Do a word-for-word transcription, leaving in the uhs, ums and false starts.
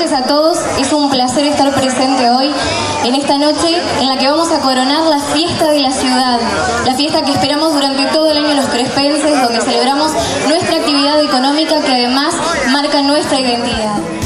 noches a todos, es un placer estar presente hoy en esta noche en la que vamos a coronar la fiesta de la ciudad, la fiesta que esperamos durante todo el año los crespenses, donde celebramos nuestra actividad económica que además marca nuestra identidad.